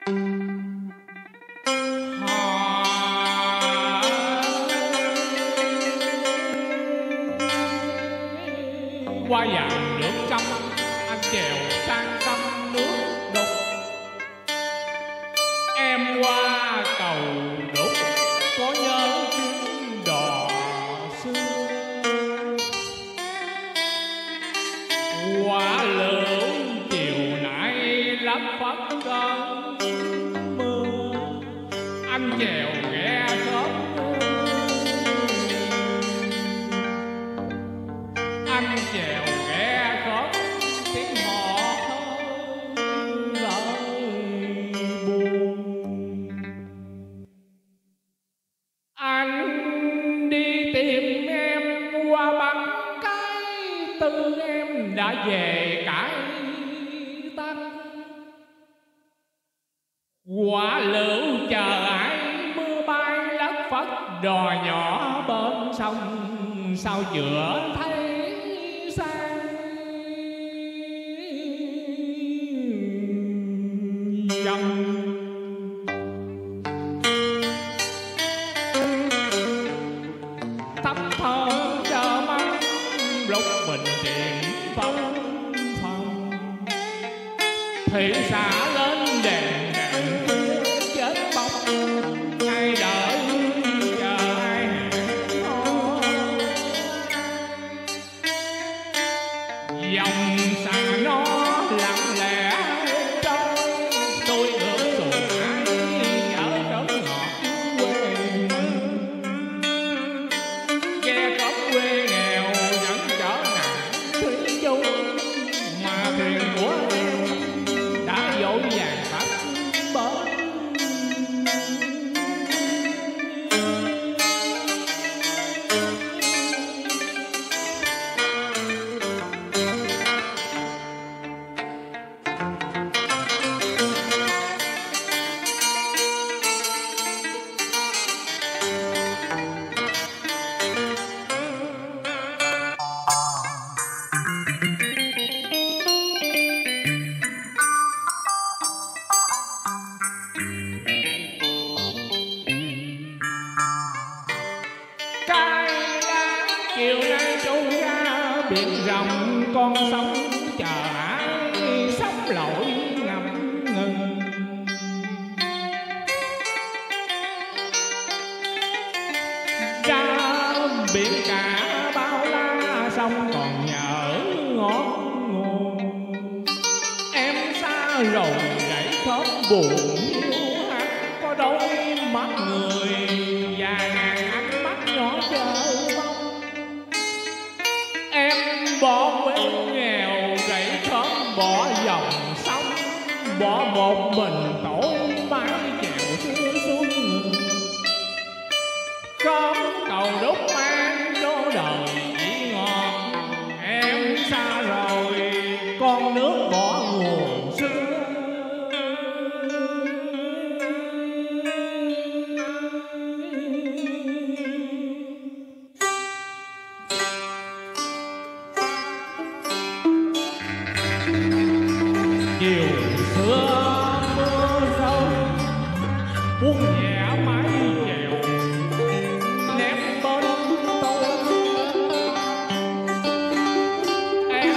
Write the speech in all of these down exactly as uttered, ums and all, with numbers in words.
Hoa vàng nước trong, anh chèo sang sông nước đục. Em qua cầu đục, có nhớ chuyến đò xưa. Quả lửa chiều nãy lấp phất cơn mưa, anh chèo ghe khóm. Anh chèo ghe khóm tiếng hò lời buồn. Anh đi tìm em qua băng cái tư, em đã về cãi tăng. Quả lựu chờ ai mưa bay lất phất đò nhỏ bên sông, sao giữa thấy sang dòng. Thấp thơ chờ mắt lúc bình tiền phong phong, thị xã lên đèn đèn chết bóng. Ai đợi chờ ai dòng xa nó lặng lẽ trôi. Tôi ngược xuồng ai chở cớm ngọt quê, ghe cớm quê nghèo vẫn chở nặng thủy chung. Mà thuyền của em đã vội vàng tắt bến. Chiều nay trôi ra biển rộng, con sóng chờ ai sóng lội ngập ngừng. Ra biển cả bao la, sông còn nhớ ngót nguồn. Em xa rồi gãy khóm buồn hiu hắt, có đôi mắt người và ngàn ánh mắt nhỏ chờ mong. Em bỏ quê nghèo gãy khóm, bỏ dòng sông, bỏ một mình tối mái chèo xưa xuống người. Khóm cầu đúc mang cho đời chỉ ngọt, em xa rồi con nước bỏ nguồn xưa. Chiều xưa mưa rơi buông nhẹ mái chèo nép bên tôi. Em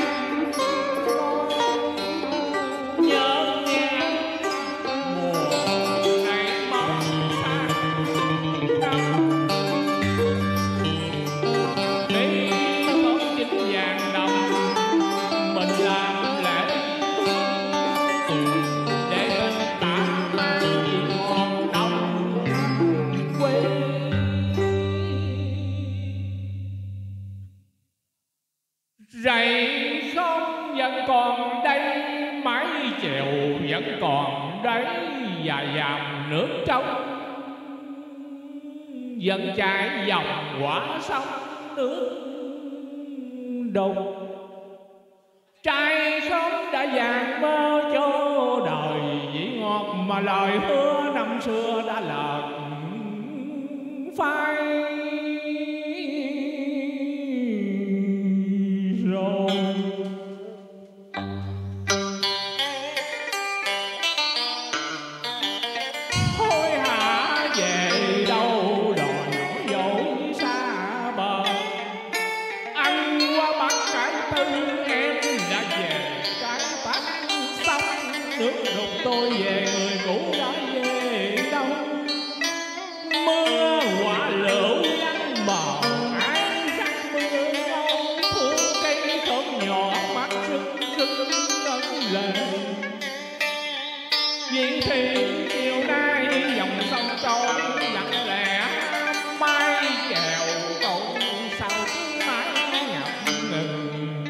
nhớ nghe mùa ngày bóng xa năm, đi con chính vàng đồng mình làm lễ để mình tạm còn đông quê. Rầy không vẫn còn đây, mái chèo vẫn còn đấy, và dàm nước trong vẫn chảy dòng quả sông nước đục. Trai không đã vàng mơ cho đời vị ngọt, mà lời hứa năm xưa đã lợt phai rồi. nước đục tôi về, người cũ đã về đâu. Mưa quả lựu vắng màu ai sắc mưa lâu, thương cây thơm nhỏ mắt rưng rưng ngân lệ. Vì thì chiều nay dòng sông trôi lặng lẽ, mai chèo cầu sao cứ mãi ngập ngừng.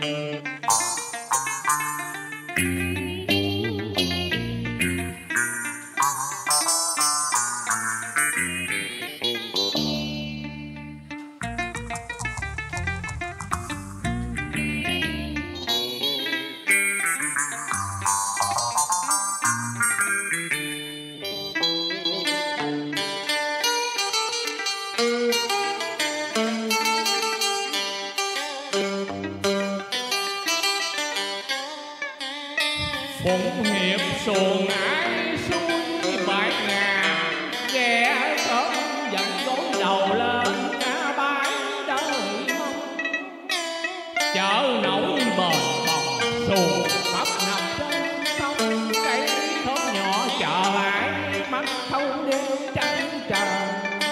Phụng hiệp xuồng ái suối bãi ngàn, ghé sớm dần gối đầu lên ngã bãi đời mong. Chợ nổi bờ bồng xuồng tấp nằm trên sông, cây thốt nhỏ chợ ái mắt thâu đêm trắng trời.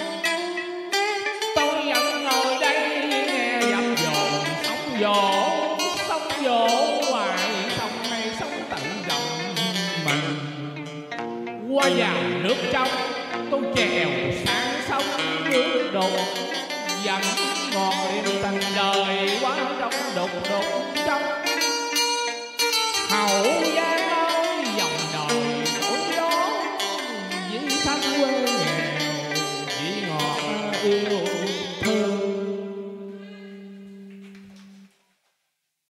Tôi vẫn ngồi đây nghe dập dồn sóng vỗ, sóng vỗ hoài sông này sông tự dòng mình. Qua dòng nước trong tôi chèo sang sông nước đục, vẫn ngọt niềm tình đời quá trong đục đục trong. Hậu Giang ơi dòng đời nỗi gió, vì thanh quê nghèo, vì ngọt yêu